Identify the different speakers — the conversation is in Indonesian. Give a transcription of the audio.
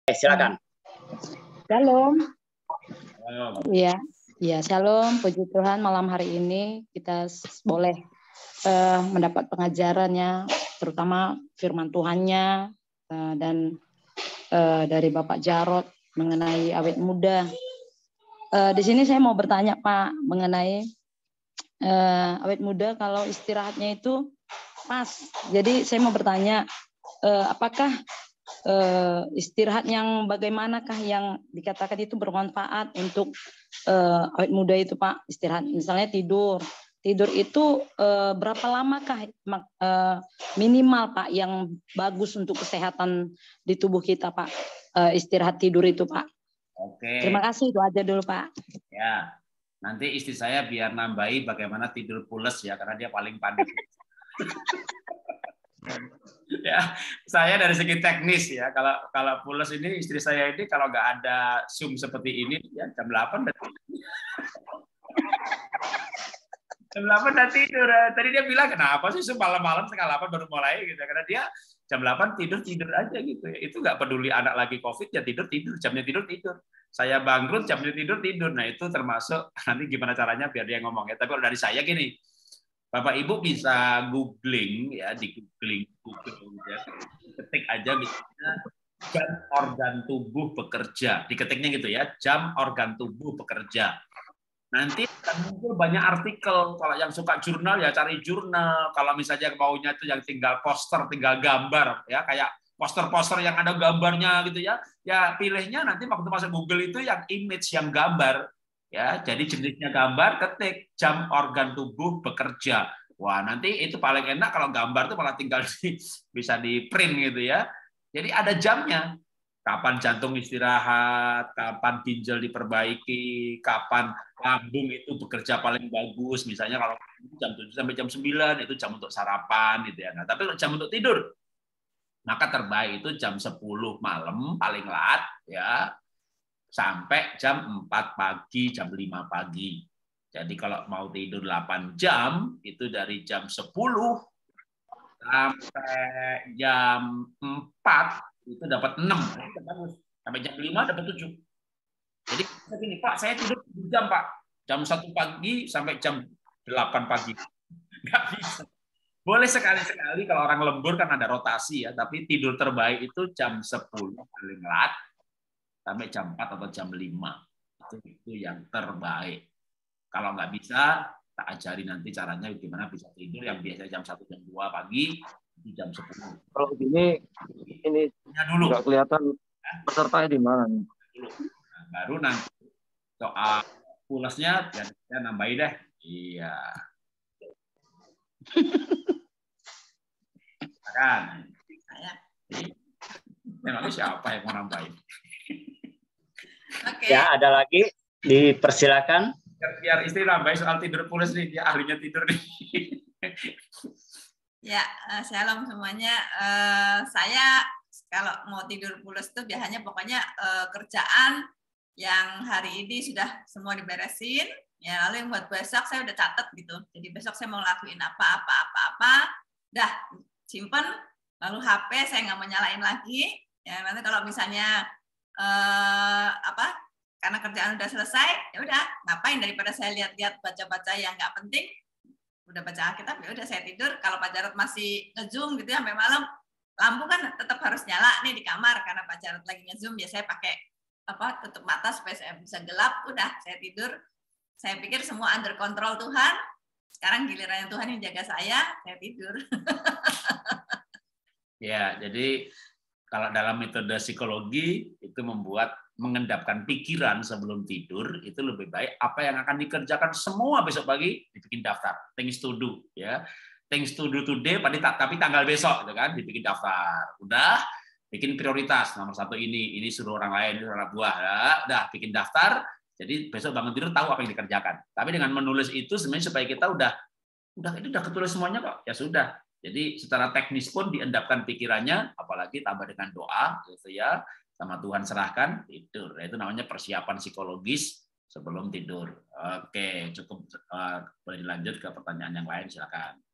Speaker 1: Silakan.
Speaker 2: Shalom. Iya, ya shalom. Puji Tuhan, malam hari ini kita boleh mendapat pengajarannya, terutama firman Tuhannya dan dari Bapak Jarod mengenai awet muda. Di sini saya mau bertanya Pak mengenai awet muda kalau istirahatnya itu pas. Jadi saya mau bertanya, apakah istirahat yang bagaimanakah yang dikatakan itu bermanfaat untuk awet muda itu Pak? Istirahat misalnya tidur itu berapa lamakah minimal Pak yang bagus untuk kesehatan di tubuh kita Pak, istirahat tidur itu Pak?
Speaker 3: Oke.
Speaker 2: Terima kasih, itu aja dulu Pak.
Speaker 3: Ya, nanti istri saya biar nambahi bagaimana tidur pules ya, karena dia paling pandai. Ya, saya dari segi teknis ya, kalau pules ini istri saya ini kalau nggak ada Zoom seperti ini ya jam 8 udah jam 8 udah tidur. Tadi dia bilang kenapa sih malam-malam setengah 8 baru mulai gitu, karena dia jam 8 tidur aja gitu ya. Itu nggak peduli anak lagi COVID ya tidur, jamnya tidur. Saya bangkrut jamnya tidur. Nah, itu termasuk nanti gimana caranya biar dia ngomong ya. Tapi kalau dari saya gini, Bapak Ibu bisa googling ya, di googling ya. Ketik aja misalnya jam organ tubuh bekerja. Diketiknya gitu ya, jam organ tubuh bekerja. Nanti akan muncul banyak artikel. Kalau yang suka jurnal ya cari jurnal. Kalau misalnya maunya itu yang tinggal poster, tinggal gambar ya, kayak poster-poster yang ada gambarnya gitu ya. Ya pilihnya nanti waktu masuk Google itu yang image, yang gambar. Ya, jadi jenisnya gambar, ketik jam organ tubuh bekerja. Wah, nanti itu paling enak kalau gambar itu malah tinggal bisa di print gitu ya. Jadi ada jamnya. Kapan jantung istirahat, kapan ginjal diperbaiki, kapan lambung itu bekerja paling bagus. Misalnya kalau jam 7 sampai jam 9 itu jam untuk sarapan gitu ya. Nah, tapi kalau jam untuk tidur, maka terbaik itu jam 10 malam paling lat ya, sampai jam 4 pagi, jam 5 pagi. Jadi kalau mau tidur 8 jam, itu dari jam 10 sampai jam 4 itu dapat 6. Sampai jam 5 dapat 7. Jadi begini, Pak, saya tidur 7 jam, Pak. Jam 1 pagi sampai jam 8 pagi. Nggak bisa. Boleh sekali-sekali kalau orang lembur kan ada rotasi ya, tapi tidur terbaik itu jam 10 paling lat sampai jam 4 atau jam 5. Itu yang terbaik. Kalau nggak bisa, tak ajari nanti caranya gimana bisa tidur yang biasanya jam 1 jam 2 pagi di jam 10.
Speaker 1: Kalau gini ini
Speaker 3: dulu
Speaker 1: nggak kelihatan pesertanya di mana nih.
Speaker 3: Nah, baru nanti soal pulesnya ya nambahin deh. Iya. Kan? Memangnya siapa yang mau nambahin?
Speaker 4: Okay.
Speaker 1: Ya, ada lagi, dipersilakan.
Speaker 3: Biar istri nambahin soal tidur pules nih, dia ahlinya tidur nih.
Speaker 4: Ya, shalom semuanya. Saya kalau mau tidur pules tuh biasanya pokoknya kerjaan yang hari ini sudah semua diberesin, ya lalu yang buat besok saya udah catat gitu. Jadi besok saya mau lakuin apa, dah simpen, lalu HP saya nggak mau nyalain lagi. Ya nanti kalau misalnya karena kerjaan udah selesai, ya udah ngapain daripada saya lihat-lihat baca-baca yang nggak penting. Udah baca Alkitab, ya udah saya tidur. Kalau Pak Jarod masih nge-zoom gitu ya sampai malam, lampu kan tetap harus nyala nih di kamar karena Pak Jarod lagi nge-zoom, ya saya pakai tutup mata supaya saya bisa gelap. Udah saya tidur. Saya pikir semua under control Tuhan. Sekarang gilirannya Tuhan yang jaga saya tidur.
Speaker 3: Ya, jadi kalau dalam metode psikologi itu mengendapkan pikiran sebelum tidur, itu lebih baik apa yang akan dikerjakan semua besok pagi dibikin daftar, things to do ya. Things to do today tapi tanggal besok gitu kan, dibikin daftar. Udah bikin prioritas, nomor 1 ini suruh orang lain, ini anak buah, ya, udah bikin daftar. Jadi besok bangun tidur tahu apa yang dikerjakan. Tapi dengan menulis itu sebenarnya supaya kita udah ketulis semuanya kok. Ya sudah. Jadi secara teknis pun diendapkan pikirannya, apalagi tambah dengan doa gitu ya, sama Tuhan serahkan, tidur. Itu namanya persiapan psikologis sebelum tidur. Oke, cukup, boleh dilanjut ke pertanyaan yang lain, silakan.